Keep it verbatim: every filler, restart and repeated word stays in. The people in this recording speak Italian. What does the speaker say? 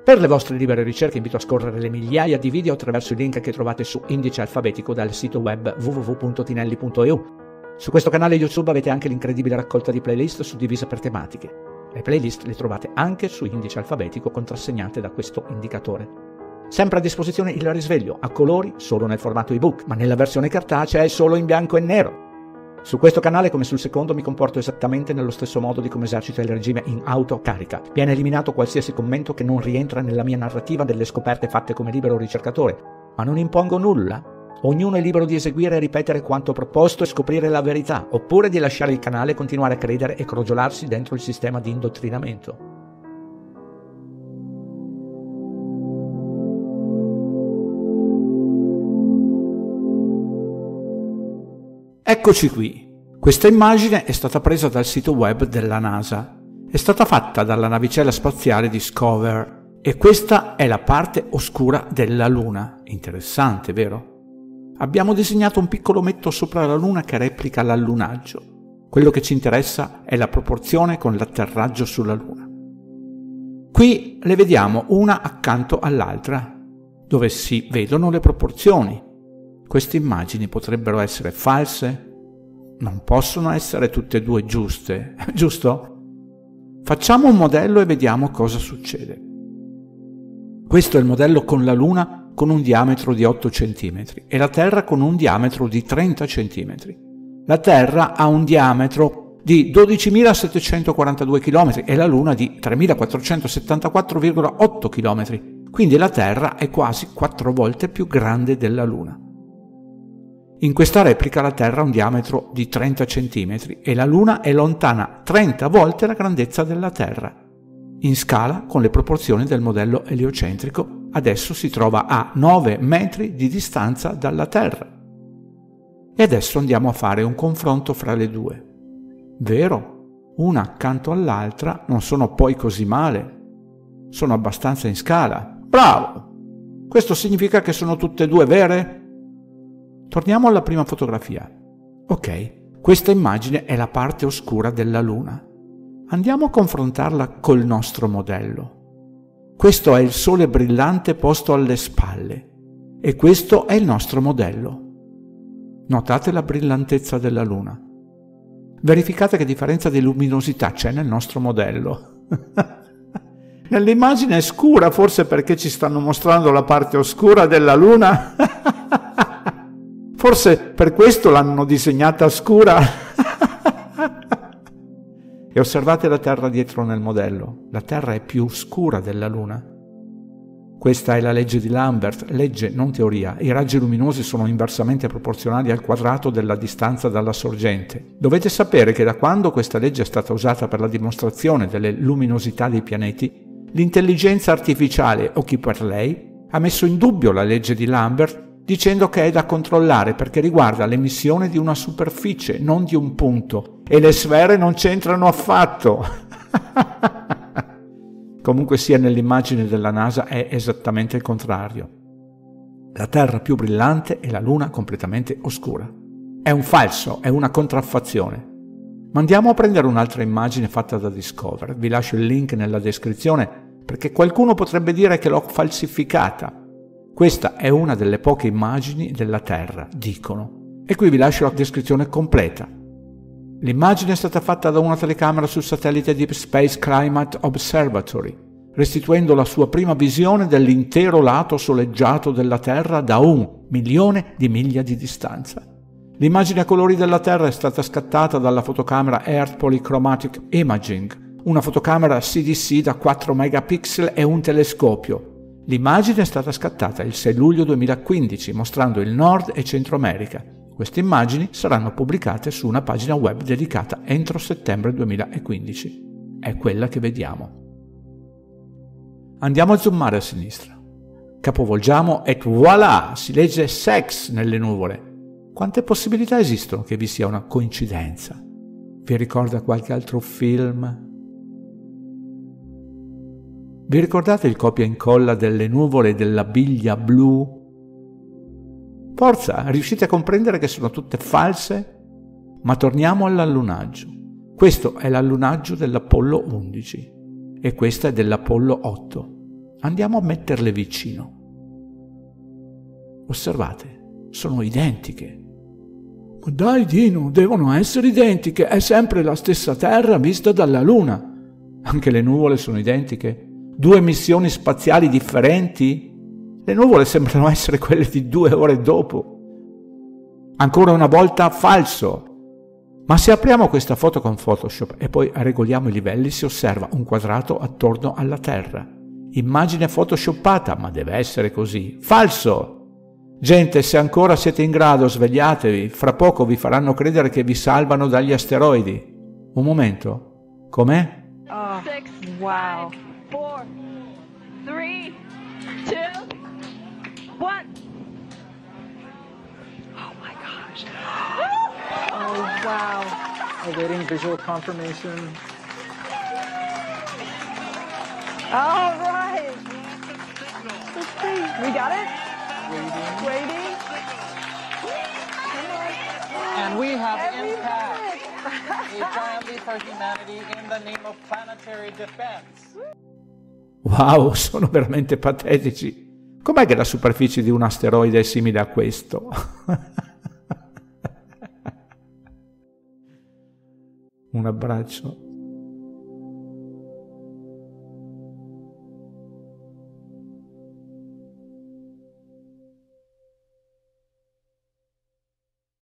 Per le vostre libere ricerche invito a scorrere le migliaia di video attraverso il link che trovate su Indice Alfabetico dal sito web w w w punto tinelli punto e u. Su questo canale YouTube avete anche l'incredibile raccolta di playlist suddivise per tematiche. Le playlist le trovate anche su Indice Alfabetico contrassegnate da questo indicatore. Sempre a disposizione il risveglio a colori solo nel formato ebook, ma nella versione cartacea è solo in bianco e nero. Su questo canale, come sul secondo, mi comporto esattamente nello stesso modo di come esercito il regime in autocarica. Viene eliminato qualsiasi commento che non rientra nella mia narrativa delle scoperte fatte come libero ricercatore, ma non impongo nulla. Ognuno è libero di eseguire e ripetere quanto proposto e scoprire la verità, oppure di lasciare il canale e continuare a credere e crogiolarsi dentro il sistema di indottrinamento. Eccoci qui. Questa immagine è stata presa dal sito web della NASA. È stata fatta dalla navicella spaziale Discover e questa è la parte oscura della Luna. Interessante, vero? Abbiamo disegnato un piccolo ometto sopra la Luna che replica l'allunaggio. Quello che ci interessa è la proporzione con l'atterraggio sulla Luna. Qui le vediamo una accanto all'altra, dove si vedono le proporzioni. Queste immagini potrebbero essere false? Non possono essere tutte e due giuste, giusto? Facciamo un modello e vediamo cosa succede. Questo è il modello con la Luna con un diametro di otto centimetri e la Terra con un diametro di trenta centimetri. La Terra ha un diametro di dodicimilasettecentoquarantadue chilometri e la Luna di tremilaquattrocentosettantaquattro virgola otto chilometri, quindi la Terra è quasi quattro volte più grande della Luna. In questa replica la Terra ha un diametro di trenta centimetri e la Luna è lontana trenta volte la grandezza della Terra. In scala, con le proporzioni del modello eliocentrico, adesso si trova a nove metri di distanza dalla Terra. E adesso andiamo a fare un confronto fra le due. Vero? Una accanto all'altra non sono poi così male. Sono abbastanza in scala. Bravo! Questo significa che sono tutte e due vere? Torniamo alla prima fotografia. Ok, questa immagine è la parte oscura della Luna. Andiamo a confrontarla col nostro modello. Questo è il Sole brillante posto alle spalle e questo è il nostro modello. Notate la brillantezza della Luna. Verificate che differenza di luminosità c'è nel nostro modello. Nell'immagine è scura, forse perché ci stanno mostrando la parte oscura della Luna? Forse per questo l'hanno disegnata scura. E osservate la Terra dietro nel modello. La Terra è più scura della Luna. Questa è la legge di Lambert, legge, non teoria. I raggi luminosi sono inversamente proporzionali al quadrato della distanza dalla sorgente. Dovete sapere che da quando questa legge è stata usata per la dimostrazione delle luminosità dei pianeti, l'intelligenza artificiale, o chi per lei, ha messo in dubbio la legge di Lambert dicendo che è da controllare perché riguarda l'emissione di una superficie, non di un punto, e le sfere non c'entrano affatto. Comunque sia, nell'immagine della NASA è esattamente il contrario. La Terra più brillante e la Luna completamente oscura. È un falso, è una contraffazione. Ma andiamo a prendere un'altra immagine fatta da Discover. Vi lascio il link nella descrizione perché qualcuno potrebbe dire che l'ho falsificata. Questa è una delle poche immagini della Terra, dicono. E qui vi lascio la descrizione completa. L'immagine è stata fatta da una telecamera sul satellite Deep Space Climate Observatory, restituendo la sua prima visione dell'intero lato soleggiato della Terra da un milione di miglia di distanza. L'immagine a colori della Terra è stata scattata dalla fotocamera Earth Polychromatic Imaging, una fotocamera C D C da quattro megapixel e un telescopio. L'immagine è stata scattata il sei luglio duemilaquindici, mostrando il Nord e Centro America. Queste immagini saranno pubblicate su una pagina web dedicata entro settembre duemilaquindici. È quella che vediamo. Andiamo a zoomare a sinistra. Capovolgiamo e voilà! Si legge sex nelle nuvole. Quante possibilità esistono che vi sia una coincidenza? Vi ricorda qualche altro film? Vi ricordate il copia e incolla delle nuvole della biglia blu? Forza, riuscite a comprendere che sono tutte false? Ma torniamo all'allunaggio. Questo è l'allunaggio dell'Apollo undici e questa è dell'Apollo otto. Andiamo a metterle vicino. Osservate, sono identiche. Ma dai Dino, devono essere identiche, è sempre la stessa Terra vista dalla Luna. Anche le nuvole sono identiche. Due missioni spaziali differenti? Le nuvole sembrano essere quelle di due ore dopo. Ancora una volta falso. Ma se apriamo questa foto con Photoshop e poi regoliamo i livelli, si osserva un quadrato attorno alla Terra. Immagine photoshoppata, ma deve essere così. Falso! Gente, se ancora siete in grado, svegliatevi. Fra poco vi faranno credere che vi salvano dagli asteroidi. Un momento. Com'è? Oh, six, wow. Four, three, two, one. Oh my gosh. Oh wow. Awaiting visual confirmation. All right. Let's see. We got it? Waiting. Waiting. And we have Every impact. minute. A giant leap for humanity in the name of planetary defense. Wow, sono veramente patetici. Com'è che la superficie di un asteroide è simile a questo? Un abbraccio.